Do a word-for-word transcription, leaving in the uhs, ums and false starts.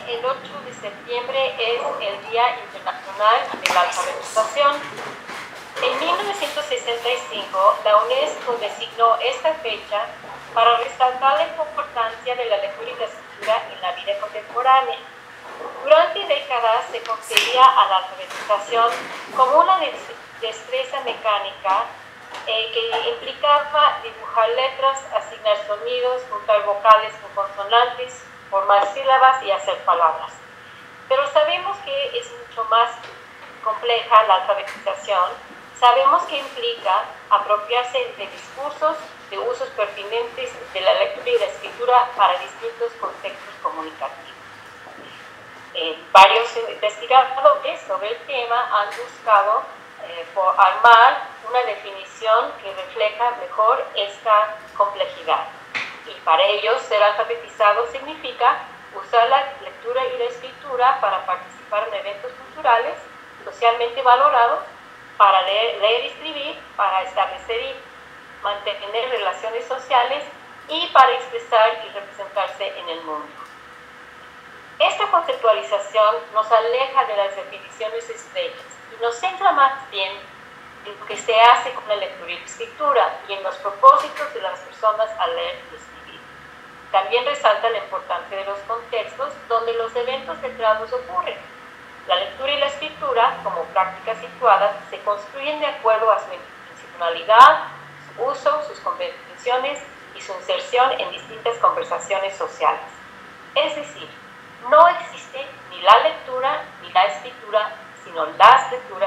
el ocho de septiembre es el Día Internacional de la Alfabetización. En mil novecientos sesenta y cinco, la UNESCO designó esta fecha para resaltar la importancia de la lectura y la escritura en la vida contemporánea. Durante décadas se concebía a la alfabetización como una destreza mecánica eh, que implicaba dibujar letras, asignar sonidos, juntar vocales con consonantes, formar sílabas y hacer palabras. Pero sabemos que es mucho más compleja la alfabetización. Sabemos que implica apropiarse de discursos, de usos pertinentes de la lectura y la escritura para distintos contextos comunicativos. Eh, varios investigadores sobre el tema han buscado eh, por armar una definición que refleja mejor esta complejidad. Y para ellos, ser alfabetizado significa usar la lectura y la escritura para participar en eventos culturales socialmente valorados, para leer, leer y escribir, para establecer y mantener relaciones sociales y para expresar y representarse en el mundo. Esta conceptualización nos aleja de las definiciones estrechas y nos centra más bien en lo que se hace con la lectura y la escritura y en los propósitos de las personas al leer y escribir. También resalta la importancia de los contextos donde los eventos letrados ocurren. La lectura y la escritura, como prácticas situadas, se construyen de acuerdo a su intencionalidad, su uso, sus convenciones y su inserción en distintas conversaciones sociales. Es decir, no existe ni la lectura ni la escritura, sino las lecturas